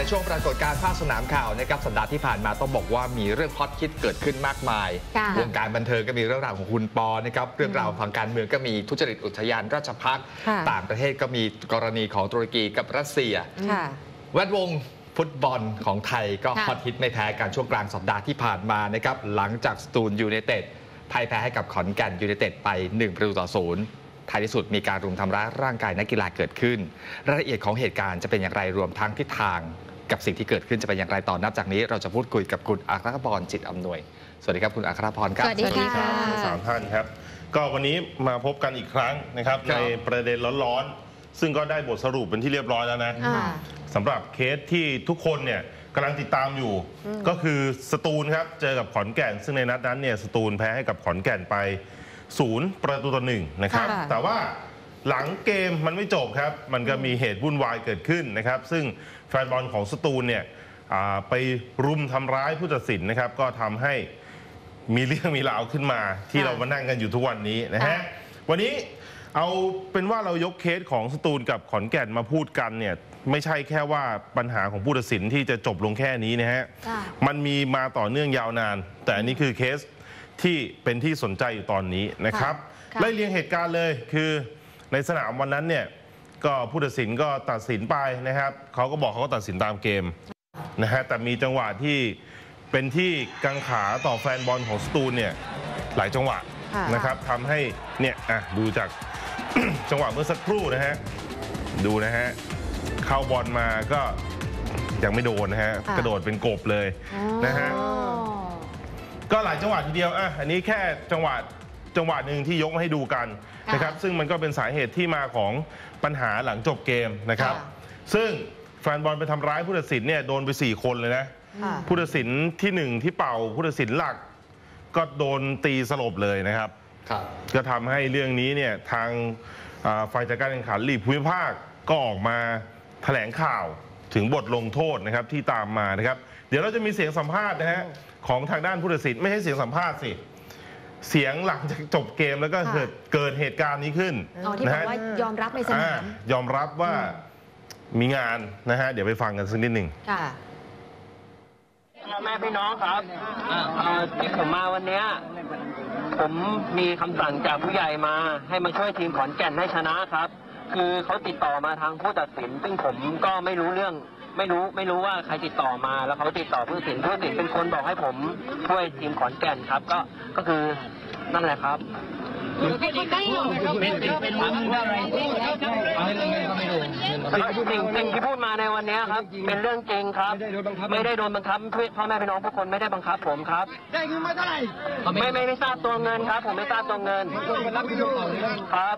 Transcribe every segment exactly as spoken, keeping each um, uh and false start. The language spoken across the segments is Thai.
ช่วงปรากฏการณ์ภาคสนามข่าวนะครับสัปดาห์ที่ผ่านมาต้องบอกว่ามีเรื่องฮอตฮิตเกิดขึ้นมากมายวงการบันเทิงก็มีเรื่องราวของคุณปอนะครับเรื่องราวทางการเมืองก็มีทุจริตอุทยานราชภัฏต่างประเทศก็มีกรณีของตุรกีกับรัสเซียแวดวงฟุตบอลของไทยก็ฮอตฮิตไม่แพ้กันช่วงกลางสัปดาห์ที่ผ่านมานะครับหลังจากสตูลยูไนเต็ดไทยแพ้ให้กับขอนแก่นยูไนเต็ดไปหนึ่งประตูต่อศูนย์ท้ายที่สุดมีการรุมทำร้ายร่างกายนักกีฬาเกิดขึ้นรายละเอียดของเหตุการณ์จะเป็นอย่างไรรวมทั้งทิศทางกับสิ่งที่เกิดขึ้นจะเป็นอย่างไรต่อนับจากนี้เราจะพูดคุยกับคุณอัครพรจิตอำนวยสวัสดีครับคุณอัครพรครับสวัสดีค่ะสามท่านครับก็วันนี้มาพบกันอีกครั้งนะครับในประเด็นร้อนๆซึ่งก็ได้บทสรุปเป็นที่เรียบร้อยแล้วนะสำหรับเคสที่ทุกคนเนี่ยกำลังติดตามอยู่ก็คือสตูลครับเจอกับขอนแก่นซึ่งในนัดนั้นเนี่ยสตูลแพ้ให้กับขอนแก่นไปศูนย์ประตูต่อหนึ่งนะครับแต่ว่าหลังเกมมันไม่จบครับมันก็มีเหตุวุ่นวายเกิดขึ้นนะครับซึ่งแฟนบอลของสตูลเนี่ยไปรุมทำร้ายผู้ตัดสินนะครับก็ทำให้มีเรื่องมีราวขึ้นมาที่เรามานั่งกันอยู่ทุกวันนี้นะฮะวันนี้เอาเป็นว่าเรายกเคสของสตูลกับขอนแก่นมาพูดกันเนี่ยไม่ใช่แค่ว่าปัญหาของผู้ตัดสินที่จะจบลงแค่นี้นะฮะมันมีมาต่อเนื่องยาวนานแต่อันนี้คือเคสที่เป็นที่สนใจอยู่ตอนนี้นะครับไล่เรียงเหตุการณ์เลยคือในสนามวันนั้นเนี่ยก็ผู้ตัดสินก็ตัดสินไปนะครับเขาก็บอกเขาก็ตัดสินตามเกมนะฮะแต่มีจังหวะที่เป็นที่กังขาต่อแฟนบอลของสตูลเนี่ยหลายจังหวะนะครับทำให้เนี่ยอ่ะดูจาก จังหวะเมื่อสักครู่นะฮะดูนะฮะเข้าบอลมาก็ยังไม่โดนนะฮะกระโดดเป็นกบเลยนะฮะก็หลายจังหวะทีเดียวอ่ะอันนี้แค่จังหวะจังหวะหนึ่งที่ยกมาให้ดูกันนะครับซึ่งมันก็เป็นสาเหตุที่มาของปัญหาหลังจบเกมนะครับซึ่งแฟนบอลไปทำร้ายผู้ตัดสินเนี่ยโดนไปสี่คนเลยนะผู้ตัดสินที่หนึ่งที่เป่าผู้ตัดสินหลักก็โดนตีสลบเลยนะครับก็ทำให้เรื่องนี้เนี่ยทางฝ่ายจัดการแข่งขันลีกภูมิภาคก็ออกมาแถลงข่าวถึงบทลงโทษนะครับที่ตามมานะครับเดี๋ยวเราจะมีเสียงสัมภาษณ์นะฮะของทางด้านผู้ตัดสินไม่ใช่เสียงสัมภาษณ์สิเสียงหลังจากจบเกมแล้วก็เกิดเกิดเหตุการณ์นี้ขึ้นที่บอกว่ายอมรับในสนามยอมรับว่ามีงานนะฮะเดี๋ยวไปฟังกันสักนิดหนึ่งค่ะแม่พี่น้องครับที่ผมมาวันนี้ผมมีคำสั่งจากผู้ใหญ่มาให้มาช่วยทีมขอนแก่นให้ชนะครับคือเขาติดต่อมาทางผู้ตัดสินซึ่งผมก็ไม่รู้เรื่องไม่รู้ไม่รู้ว่าใครติดต่อมาแล้วเขาติดต่อผู้ตัดสินผู้ตัดสินเป็นคนบอกให้ผมช่วยทีมขอนแก่นครับก็ก็คือนั่นแหละครับสิ่งสิ่งที่พูดมาในวันนี้ครับเป็นเรื่องจริงครับไม่ได้โดนบังคับพ่อแม่พี่น้องทุกคนไม่ได้บังคับผมครับได้เงินมาเท่าไหร่ไม่ไม่ไม่ทราบตัวเงินครับผมไม่ทราบตัวเงินครับ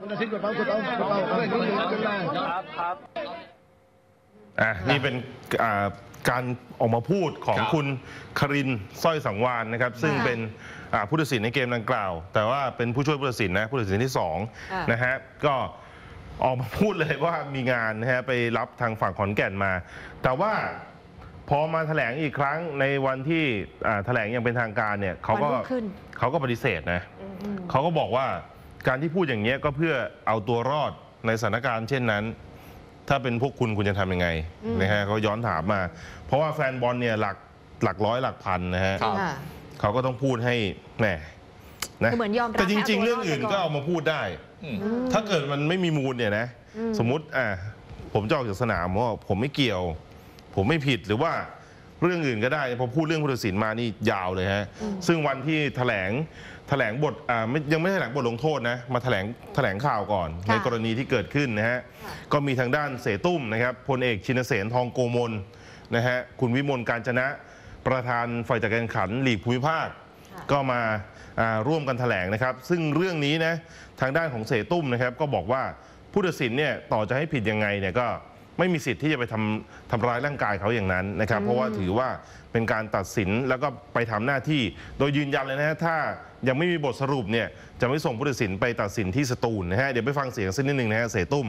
ครับครับอ่ะนี่เป็นการออกมาพูดของคุณครินทร์สร้อยสังวาลนะครับซึ่งเป็นผู้ตัดสินในเกมดังกล่าวแต่ว่าเป็นผู้ช่วยผู้ตัดสินนะผู้ตัดสินที่สองนะฮะก็ออกมาพูดเลยว่ามีงานนะฮะไปรับทางฝั่งขอนแก่นมาแต่ว่าพอมาแถลงอีกครั้งในวันที่แถลงอย่างเป็นทางการเนี่ยเขาก็เขาก็ปฏิเสธนะเขาก็บอกว่าการที่พูดอย่างนี้ก็เพื่อเอาตัวรอดในสถานการณ์เช่นนั้นถ้าเป็นพวกคุณคุณจะทำยังไงนะฮะเขาย้อนถามมาเพราะว่าแฟนบอลเนี่ยหลักหลักร้อยหลักพันนะฮะเขาก็ต้องพูดให้แหมนะแต่จริงๆเรื่องอื่นก็เอามาพูดได้ถ้าเกิดมันไม่มีมูลเนี่ยนะสมมุติอ่ะผมจะออกจากสนามว่าผมไม่เกี่ยวผมไม่ผิดหรือว่าเรื่องอื่นก็ได้พอพูดเรื่องผู้ตัดสินมานี่ยาวเลยฮะซึ่งวันที่แถลงแถลงบทอ่ายังไม่แถลงบทลงโทษนะมาแถลงแถลงข่าวก่อนในกรณีที่เกิดขึ้นนะฮะก็มีทางด้านเสตุ้มนะครับพลเอกชินเสนทองโกมลนะฮะคุณวิมลกาญจนะประธานฝ่ายจัดการแข่งขันลีกภูมิภาคก็มาร่วมกันแถลงนะครับซึ่งเรื่องนี้นะทางด้านของเสตุ้มนะครับก็บอกว่าผู้ตัดสินเนี่ยต่อจะให้ผิดยังไงเนี่ยก็ไม่มีสิทธิ์ที่จะไปทำทำร้ายร่างกายเขาอย่างนั้นนะครับเพราะว่าถือว่าเป็นการตัดสินแล้วก็ไปทำหน้าที่โดยยืนยันเลยนะฮะถ้ายังไม่มีบทสรุปเนี่ยจะไม่ส่งผู้ตัดสินไปตัดสินที่สตูลนะฮะเดี๋ยวไปฟังเสียงสักนิดหนึ่งนะฮะเสตุ้ม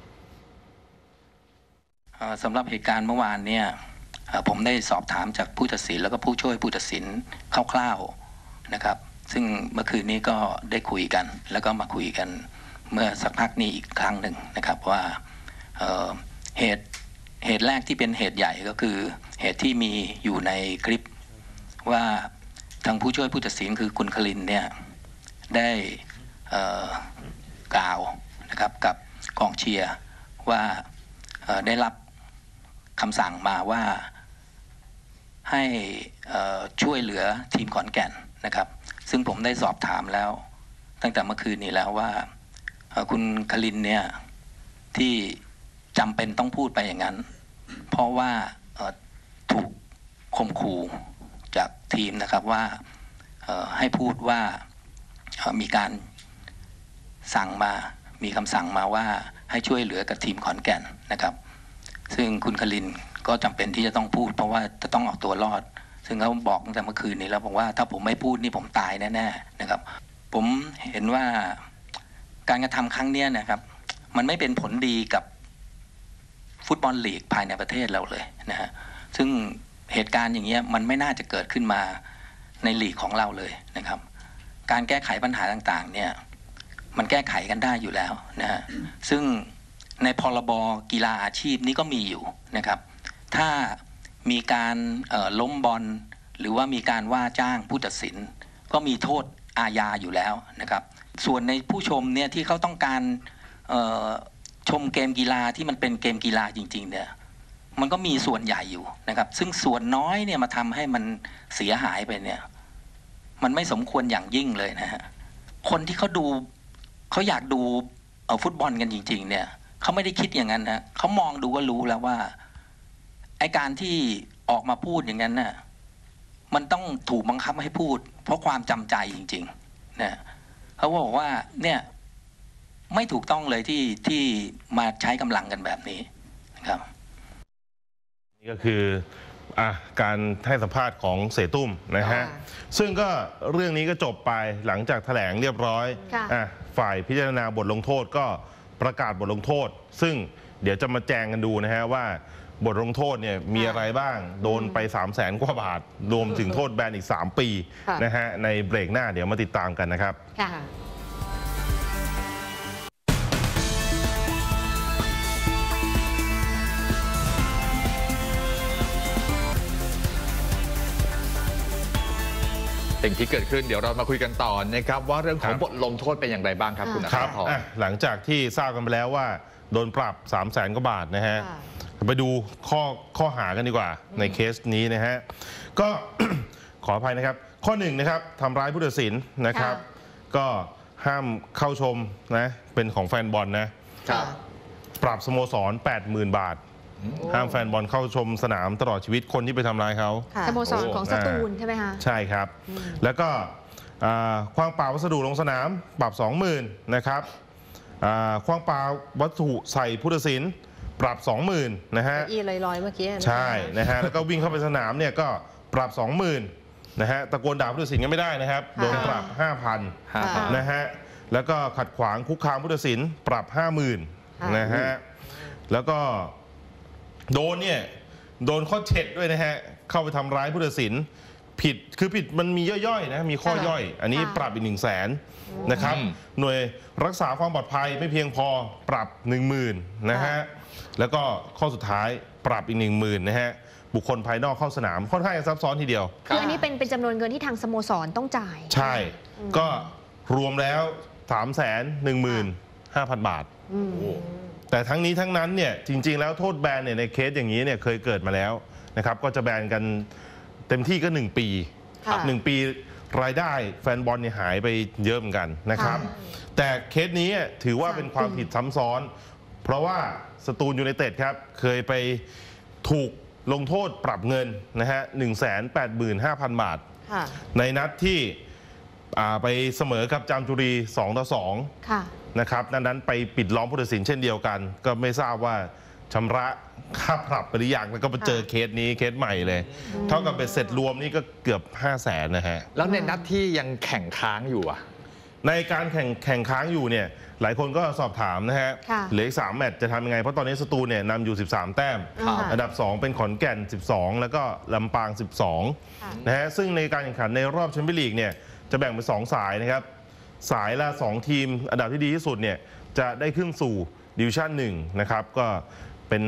สำหรับเหตุการณ์เมื่อวานเนี่ยผมได้สอบถามจากผู้ตัดสินแล้วก็ผู้ช่วยผู้ตัดสินคร่าวๆนะครับซึ่งเมื่อคืนนี้ก็ได้คุยกันแล้วก็มาคุยกันเมื่อสักพักนี้อีกครั้งหนึ่งนะครับว่าเหตุเหตุแรกที่เป็นเหตุใหญ่ก็คือเหตุที่มีอยู่ในคลิปว่าทางผู้ช่วยผู้ตัดสินคือคุณคลินเนี่ยได้กล่าวนะครับกับกองเชียร์ว่าได้รับคำสั่งมาว่าให้ช่วยเหลือทีมขอนแก่นนะครับซึ่งผมได้สอบถามแล้วตั้งแต่เมื่อคืนนี้แล้วว่าคุณคลินเนี่ยที่จำเป็นต้องพูดไปอย่างนั้นเพราะว่าถูกข่มขู่จากทีมนะครับว่าให้พูดว่ามีการสั่งมามีคำสั่งมาว่าให้ช่วยเหลือกับทีมขอนแก่นนะครับซึ่งคุณคลินก็จำเป็นที่จะต้องพูดเพราะว่าจะต้องเอาตัวรอดซึ่งเขาบอกตั้งแต่เมื่อคืนนี้แล้วบอกว่าถ้าผมไม่พูดนี่ผมตายแน่ๆนะครับผมเห็นว่าการกระทำครั้งนี้นะครับมันไม่เป็นผลดีกับฟุตบอลลีกภายในประเทศเราเลยนะฮะซึ่งเหตุการณ์อย่างเงี้ยมันไม่น่าจะเกิดขึ้นมาในลีกของเราเลยนะครับการแก้ไขปัญหาต่างๆเนี่ยมันแก้ไขกันได้อยู่แล้วนะฮะซึ่งในพรบกีฬาอาชีพนี้ก็มีอยู่นะครับถ้ามีการล้มบอลหรือว่ามีการว่าจ้างผู้ตัดสินก็มีโทษอาญาอยู่แล้วนะครับส่วนในผู้ชมเนี่ยที่เขาต้องการชมเกมกีฬาที่มันเป็นเกมกีฬาจริงๆเนี่ยมันก็มีส่วนใหญ่อยู่นะครับซึ่งส่วนน้อยเนี่ยมาทำให้มันเสียหายไปเนี่ยมันไม่สมควรอย่างยิ่งเลยนะฮะคนที่เขาดูเขาอยากดูฟุตบอลกันจริงๆเนี่ยเขาไม่ได้คิดอย่างนั้นนะเขามองดูก็รู้แล้วว่าไอ้การที่ออกมาพูดอย่างนั้นน่ะมันต้องถูกบังคับให้พูดเพราะความจำใจจริงๆนะเขาบอกว่าเนี่ยไม่ถูกต้องเลยที่ที่มาใช้กำลังกันแบบนี้นะครับนี่ก็คืออ่ะการให้สัมภาษณ์ของเสตุ้มนะฮะซึ่งก็เรื่องนี้ก็จบไปหลังจากแถลงเรียบร้อยอ่ะฝ่ายพิจารณาบทลงโทษก็ประกาศบทลงโทษซึ่งเดี๋ยวจะมาแจงกันดูนะฮะว่าบทลงโทษเนี่ยมีอะไรบ้างโดนไป สามแสน กว่าบาทรวมถึงโทษแบนอีกสามปีนะฮะในเบรกหน้าเดี๋ยวมาติดตามกันนะครับสิ่งที่เกิดขึ้นเดี๋ยวเรามาคุยกันต่อนะครับว่าเรื่องของบทลงโทษเป็นอย่างไรบ้างครับคุณอาครับหลังจากที่ทราบกันไปแล้วว่าโดนปรับ สามแสน กว่าบาทนะฮะไปดูข้อข้อหากันดีกว่าในเคสนี้นะฮะก็ ขออภัยนะครับข้อหนึ่งนะครับทำร้ายผู้ตัดสินนะครับก็ห้ามเข้าชมนะเป็นของแฟนบอลนะปรับสโมสร แปดหมื่น บาทห้ามแฟนบอลเข้าชมสนามตลอดชีวิตคนที่ไปทำร้ายเขาสโมสรของสตูลใช่ไหมคะใช่ครับแล้วก็ขว้างปาวัสดุลงสนามปรับ สองหมื่น นะครับขว้างปาวัตถุใส่ผู้ตัดสินปรับ สองหมื่น นะฮะอีลอยๆเมื่อกี้ใช่นะฮะแล้วก็วิ่งเข้าไปสนามเนี่ยก็ปรับ สองหมื่น นะฮะตะโกนด่าผู้ตัดสินก็ไม่ได้นะครับโดนปรับ ห้าพัน นะฮะแล้วก็ขัดขวางคุกคามผู้ตัดสินปรับ ห้าหมื่น นะฮะแล้วก็โดนเนี่ยโดนข้อเจ็ดด้วยนะฮะเข้าไปทำร้ายผู้ตัดสินผิดคือผิดมันมีย่อยๆนะมีข้อย่อยอันนี้ปรับอีกหนึ่งแสนนะครับหน่วยรักษาความปลอดภัยไม่เพียงพอปรับหนึ่งหมื่นนะฮะแล้วก็ข้อสุดท้ายปรับอีกหนึ่งหมื่นนะฮะบุคคลภายนอกเข้าสนามค่อนข้างซับซ้อนทีเดียวคืออันนี้เป็นเป็นจำนวนเงินที่ทางสโมสรต้องจ่ายใช่ก็รวมแล้วสามแสนหนึ่งหมื่นห้าพันบาทแต่ทั้งนี้ทั้งนั้นเนี่ยจริงๆแล้วโทษแบนเนี่ยในเคสอย่างนี้เนี่ยเคยเกิดมาแล้วนะครับก็จะแบนกันเต็มที่ก็หนึ่งปีหนึ่งปีรายได้แฟนบอลเนี่ยหายไปเยอะเหมือนกันนะครับแต่เคสนี้ถือว่าเป็นความผิดซ้ำซ้อนเพราะว่าสตูลยูไนเต็ดครับเคยไปถูกลงโทษปรับเงินนะฮะหนึ่งแสนแปดหมื่นห้าพันบาทในนัดที่ไปเสมอกับจามจุรีสองต่อสองนะครับนั้นไปปิดล้อมผู้ตัดสินเช่นเดียวกันก็ไม่ทราบว่าชำระค่าปรับไปหรือยังแล้วก็ไปเจอเคสนี้เคสใหม่เลยเท่ากับเป็นเสร็จรวมนี่ก็เกือบห้าแสนนะฮะแล้วในนัดที่ยังแข่งค้างอยู่อ่ะในการแข่งแข่งค้างอยู่เนี่ยหลายคนก็สอบถามนะฮะเหลืออีกสามแมตช์จะทำยังไงเพราะตอนนี้สตูลเนี่ยนำอยู่สิบสามแต้มอันดับสองเป็นขอนแก่นสิบสองแล้วก็ลำปางสิบสองนะฮะซึ่งในการแข่งขันในรอบแชมเปี้ยนลีกเนี่ยจะแบ่งเป็นสองสายนะครับสายละสองทีมอันดับที่ดีที่สุดเนี่ยจะได้ขึ้นสู่ดิวิชั่นหนึ่งนะครับก็เป็น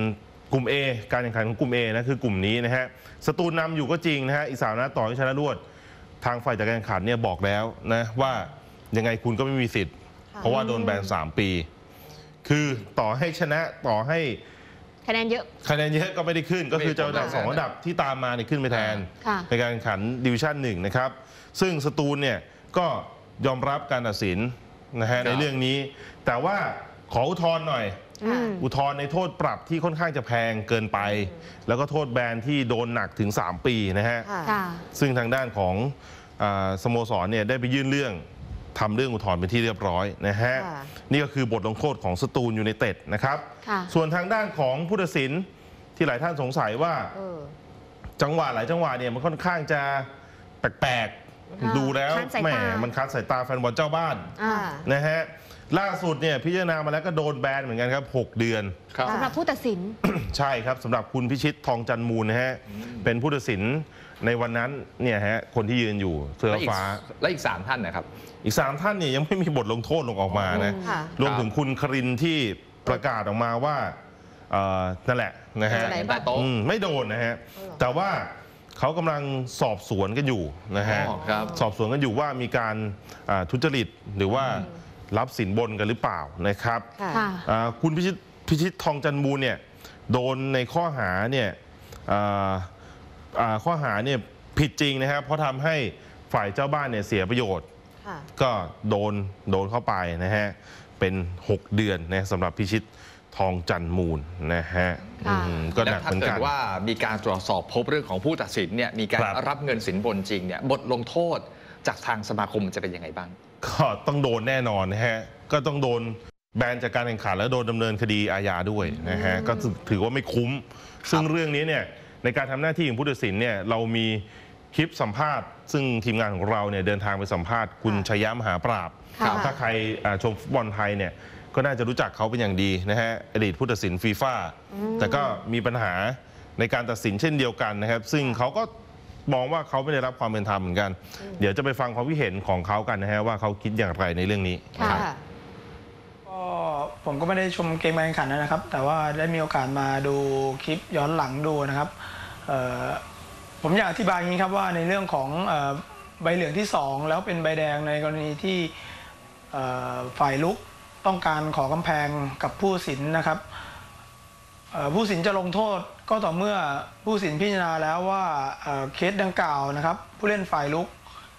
กลุ่ม A การแข่งขันของกลุ่ม A นะคือกลุ่มนี้นะฮะสตูลนำอยู่ก็จริงนะฮะอีกสามนัดต่อให้ชนะรวดทางฝ่ายจัดการแข่งขันเนี่ยบอกแล้วนะว่ายังไงคุณก็ไม่มีสิทธิ์เพราะว่าโดนแบนสามปีคือต่อให้ชนะต่อให้คะแนนเยอะคะแนนเยอะก็ไม่ได้ขึ้นก็คือจะอันดับสองอันดับที่ตามมาเนี่ยขึ้นไปแทนในการแข่งขันดิวิชั่นหนึ่งนะครับซึ่งสตูลเนี่ยก็ยอมรับการตัดสินนะฮะในเรื่องนี้แต่ว่าขออุทธรณ์หน่อยอุทธรณ์ในโทษปรับที่ค่อนข้างจะแพงเกินไปแล้วก็โทษแบนที่โดนหนักถึงสามปีนะฮะซึ่งทางด้านของสโมสรเนี่ยได้ไปยื่นเรื่องทำเรื่องอุทธรณ์เป็นที่เรียบร้อยนะฮะนี่ก็คือบทลงโทษของสตูลยูไนเต็ดนะครับส่วนทางด้านของผู้ตัดสินที่หลายท่านสงสัยว่าจังหวะหลายจังหวะเนี่ยมันค่อนข้างจะแปลกๆดูแล้วแหมมันคัดสายตาแฟนบอลเจ้าบ้านนะฮะล่าสุดเนี่ยพิจารณามาแล้วก็โดนแบนเหมือนกันครับหกเดือนสำหรับผู้ตัดสินใช่ครับสำหรับคุณพิชิตทองจันมูลนะฮะเป็นผู้ตัดสินในวันนั้นเนี่ยฮะคนที่ยืนอยู่เสื้อฟ้าและอีกสามท่านนะครับอีกสามท่านเนี่ยยังไม่มีบทลงโทษลงออกมานะรวมถึงคุณครินที่ประกาศออกมาว่านั่นแหละนะฮะไม่โดนนะฮะแต่ว่าเขากำลังสอบสวนกันอยู่นะฮะสอบสวนกันอยู่ว่ามีการทุจริตหรือว่ารับสินบนกันหรือเปล่านะครับคุณพิชิตพิชิตทองจันมูลเนี่ยโดนในข้อหาเนี่ยข้อหาเนี่ยผิดจริงนะครับเพราะทำให้ฝ่ายเจ้าบ้านเนี่ยเสียประโยชน์ก็โดนโดนเข้าไปนะฮะเป็นหกเดือนนะสำหรับพิชิตทองจันมูลนะฮะก็หนักเหมือนกันถ้าเกิดว่ามีการตรวจสอบพบเรื่องของผู้ตัดสินเนี่ยมีการรับเงินสินบนจริงเนี่ยบทลงโทษจากทางสมาคมจะเป็นยังไงบ้างก็ต้องโดนแน่นอนนะฮะก็ต้องโดนแบนจากการแข่งขันและโดนดำเนินคดีอาญาด้วยนะฮะก็ถือว่าไม่คุ้มซึ่งเรื่องนี้เนี่ยในการทำหน้าที่ของผู้ตัดสินเนี่ยเรามีคลิปสัมภาษณ์ซึ่งทีมงานของเราเนี่ยเดินทางไปสัมภาษณ์คุณชัยยะมหาปราบถ้าใครชมฟุตบอลไทยเนี่ยก็น่าจะรู้จักเขาเป็นอย่างดีนะฮะอดีตผู้ตัดสินฟีฟ่าแต่ก็มีปัญหาในการตัดสินเช่นเดียวกันนะครับซึ่งเขาก็มองว่าเขาไม่ได้รับความเป็นธรรมเหมือนกันเดี๋ยวจะไปฟังความคิดเห็นของเขากันนะฮะว่าเขาคิดอย่างไรในเรื่องนี้ก็ผมก็ไม่ได้ชมเกมการแข่งขันนะครับแต่ว่าได้มีโอกาสมาดูคลิปย้อนหลังดูนะครับผมอยากอธิบายอย่างนี้ครับว่าในเรื่องของใบเหลืองที่สองแล้วเป็นใบแดงในกรณีที่ฝ่ายลุกต้องการขอกำแพงกับผู้ตัดสินนะครับผู้ตัดสินจะลงโทษก็ต่อเมื่อผู้ตัดสินพิจารณาแล้วว่าเคสดังกล่าวนะครับผู้เล่นฝ่ายลุก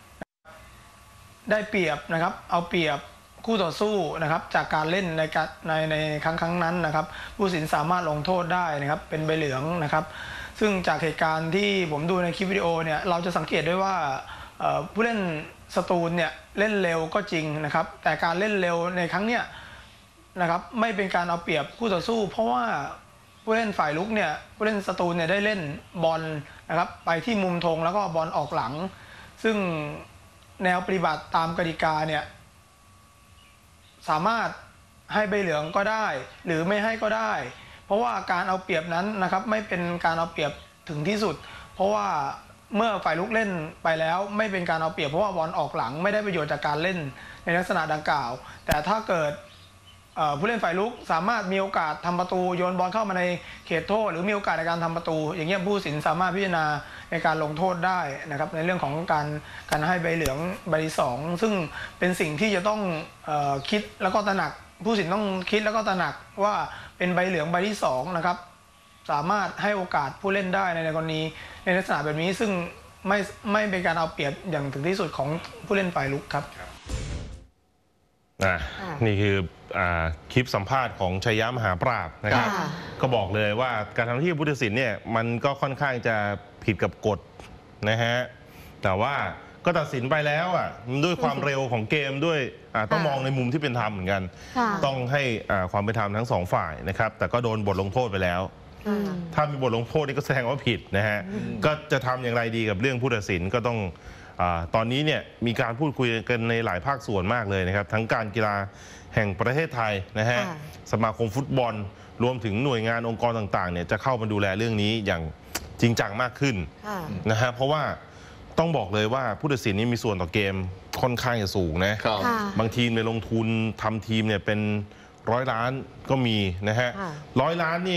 ได้เปรียบนะครับเอาเปรียบคู่ต่อสู้นะครับจากการเล่นในในในครั้งครั้งนั้นนะครับผู้ตัดสินสามารถลงโทษได้นะครับเป็นใบเหลืองนะครับซึ่งจากเหตุการณ์ที่ผมดูในคลิปวิดีโอเนี่ยเราจะสังเกตได้ว่าผู้เล่นสตูลเนี่ยเล่นเร็วก็จริงนะครับแต่การเล่นเร็วในครั้งเนี้ยนะครับไม่เป็นการเอาเปรียบคู่ต่อสู้เพราะว่าผู้เล่นฝ่ายลุกเนี่ยผู้เล่นสตูลเนี่ยได้เล่นบอลนะครับไปที่มุมธงแล้วก็บอลออกหลังซึ่งแนวปฏิบัติตามกติกาเนี่ยสามารถให้ใบเหลืองก็ได้หรือไม่ให้ก็ได้เพราะว่าการเอาเปรียบนั้นนะครับไม่เป็นการเอาเปรียบถึงที่สุดเพราะว่าเมื่อฝ่ายลุกเล่นไปแล้วไม่เป็นการเอาเปรียบเพราะว่าบอลออกหลังไม่ได้ประโยชน์จากการเล่นในลักษณะดังกล่าวแต่ถ้าเกิดผู้เล่นฝ่ายลุกสามารถมีโอกาสทำประตูโยนบอลเข้ามาในเขตโทษหรือมีโอกาสในการทำประตูอย่างเงี้ยผู้ตัดสินสามารถพิจารณาในการลงโทษได้นะครับในเรื่องของการการให้ใบเหลืองใบที่สองซึ่งเป็นสิ่งที่จะต้องเอ่อคิดแล้วก็ตระหนักผู้ตัดสินต้องคิดแล้วก็ตระหนักว่าเป็นใบเหลืองใบที่สองนะครับสามารถให้โอกาสผู้เล่นได้ในกรณีในลักษณะแบบนี้ซึ่งไม่ไม่เป็นการเอาเปรียบอย่างถึงที่สุดของผู้เล่นฝ่ายลุกครับนี่คือคลิปสัมภาษณ์ของชัยยะมหาปราบนะครับก็บอกเลยว่าการทำหน้าที่ผู้ตัดสินเนี่ยมันก็ค่อนข้างจะผิดกับกฎนะฮะแต่ว่าก็ตัดสินไปแล้วอ่ะด้วยความเร็วของเกมด้วยต้องมองในมุมที่เป็นธรรมเหมือนกันต้องให้ความเป็นธรรมทั้งสองฝ่ายนะครับแต่ก็โดนบทลงโทษไปแล้วถ้ามีบทลงโทษนี่ก็แสดงว่าผิดนะฮะก็จะทำอย่างไรดีกับเรื่องผู้ตัดสินก็ต้องตอนนี้เนี่ยมีการพูดคุยกันในหลายภาคส่วนมากเลยนะครับทั้งการกีฬาแห่งประเทศไทยนะฮะสมาคมฟุตบอลรวมถึงหน่วยงานองค์กรต่างๆเนี่ยจะเข้ามาดูแลเรื่องนี้อย่างจริงจังมากขึ้นนะฮะเพราะว่าต้องบอกเลยว่าผู้ตัดสินนี่มีส่วนต่อเกมค่อนข้างจะสูงนะบางทีมไปลงทุนทำทีมเนี่ยเป็นร้อยล้านก็มีนะฮะร้อยล้านนี่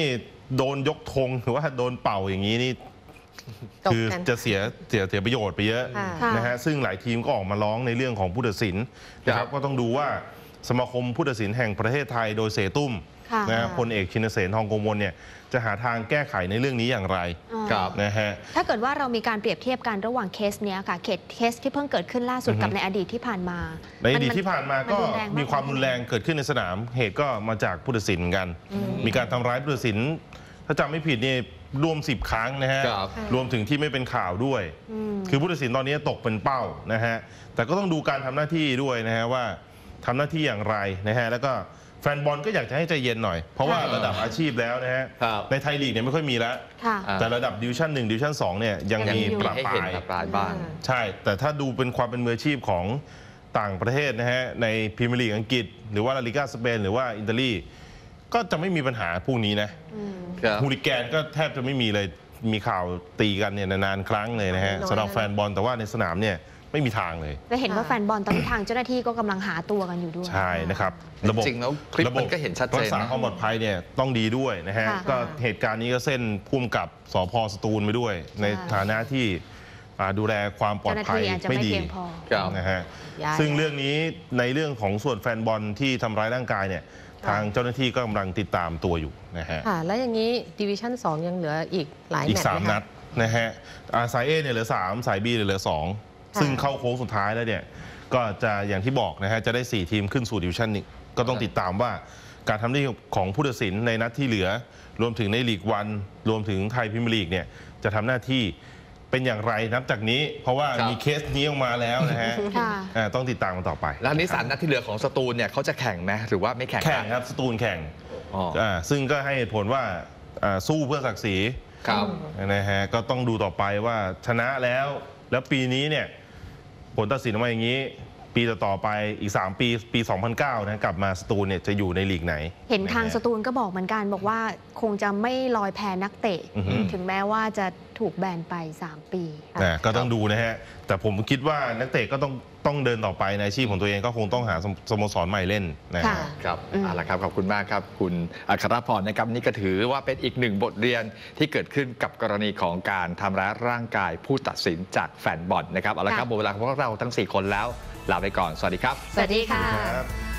โดนยกธงหรือว่าโดนเป่าอย่างนี้นี่คือจะเสียเสียเสียประโยชน์ไปเยอะนะฮะซึ่งหลายทีมก็ออกมาร้องในเรื่องของผู้ตัดสินนะครับก็ต้องดูว่าสมาคมผู้ตัดสินแห่งประเทศไทยโดยเสตุ้มนะพลเอกชินเสนทองโกมลเนี่ยจะหาทางแก้ไขในเรื่องนี้อย่างไรนะฮะถ้าเกิดว่าเรามีการเปรียบเทียบกันระหว่างเคสเนี้ยค่ะเคสเคสที่เพิ่งเกิดขึ้นล่าสุดกับในอดีตที่ผ่านมาในอดีตที่ผ่านมาก็มีความรุนแรงเกิดขึ้นในสนามเหตุก็มาจากผู้ตัดสินเหมือนกันมีการทำร้ายผู้ตัดสินถ้าจำไม่ผิดนี่รวมสิบครั้งนะฮะรวมถึงที่ไม่เป็นข่าวด้วยคือผู้ตัดสินตอนนี้ตกเป็นเป้านะฮะแต่ก็ต้องดูการทำหน้าที่ด้วยนะฮะว่าทำหน้าที่อย่างไรนะฮะแล้วก็แฟนบอลก็อยากจะให้ใจเย็นหน่อยเพราะว่าระดับอาชีพแล้วนะฮะในไทยลีกเนี่ยไม่ค่อยมีแล้วแต่ระดับดิวชั่นหนึ่งดิวชั่นสองเนี่ยยังมีปรับปรายบ้างใช่แต่ถ้าดูเป็นความเป็นมืออาชีพของต่างประเทศนะฮะในพรีเมียร์ลีกอังกฤษหรือว่าลาลิก้าสเปนหรือว่าอิตาลีก็จะไม่มีปัญหาพวกนี้นะฮูลิแกนก็แทบจะไม่มีเลยมีข่าวตีกันเนี่ยนานๆครั้งเลยนะฮะสำหรับแฟนบอลแต่ว่าในสนามเนี่ยไม่มีทางเลยจะเห็นว่าแฟนบอลตอนนี้ทางเจ้าหน้าที่ก็กำลังหาตัวกันอยู่ด้วยใช่นะครับระบบจริงแล้วคลิปมันก็เห็นชัดเจนรักษาความปลอดภัยเนี่ยต้องดีด้วยนะฮะก็เหตุการณ์นี้ก็เส้นพุ่มกับสภ.สตูลไปด้วยในฐานะที่ดูแลความปลอดภัยไม่ดีนะฮะซึ่งเรื่องนี้ในเรื่องของส่วนแฟนบอลที่ทำร้ายร่างกายเนี่ยทางเจ้าหน้าที่ก็กำลังติดตามตัวอยู่นะฮะค่ะแล้วอย่างนี้ดิวิชั่นสองยังเหลืออีกหลายแมตช์อีกสามนัดนะฮะสาย A เนี่ยเหลือสามสาย B เหลือสองซึ่งเข้าโค้งสุดท้ายแล้วเนี่ยก็จะอย่างที่บอกนะฮะจะได้สี่ทีมขึ้นสู่ดิวิชั่นนี้ก็ต้องติดตามว่าการทำหน้าที่ของผู้ตัดสินในนัดที่เหลือรวมถึงในลีกวันรวมถึงไทยพรีเมียร์ลีกเนี่ยจะทำหน้าที่เป็นอย่างไรนับจากนี้เพราะว่ามีเคสนี้ออกมาแล้วนะฮะต้องติดตามกันต่อไปแล้วนี้สามนัดที่เหลือของสตูลเนี่ยเขาจะแข่งไหมหรือว่าไม่แข่งแข่งครับสตูลแข่งซึ่งก็ให้เหตุผลว่าสู้เพื่อศักดิ์ศรีนะฮะก็ต้องดูต่อไปว่าชนะแล้วแล้วปีนี้เนี่ยผลตัดสินออกมาอย่างนี้ปีต่อไปอีกสามปีปีสองพันเก้านะกลับมาสตูลเนี่ยจะอยู่ในลีกไหนเห็นทางสตูลก็บอกเหมือนกันบอกว่าคงจะไม่ลอยแพนักเตะถึงแม้ว่าจะถูกแบนไปสามปีก็ต้องดูนะฮะแต่ผมคิดว่านักเตะก็ต้องต้องเดินต่อไปในอาชีพของตัวเองก็คงต้องหาสโมสรใหม่เล่นนะครับเอาละครับขอบคุณมากครับคุณอัครพรนะครับนี่ก็ถือว่าเป็นอีกหนึ่งบทเรียนที่เกิดขึ้นกับกรณีของการทำร้ายร่างกายผู้ตัดสินจากแฟนบอลนะครับเอาละครับหมดเวลาของพวกเราทั้งสี่คนแล้วลาไปก่อนสวัสดีครับสวัสดีค่ะ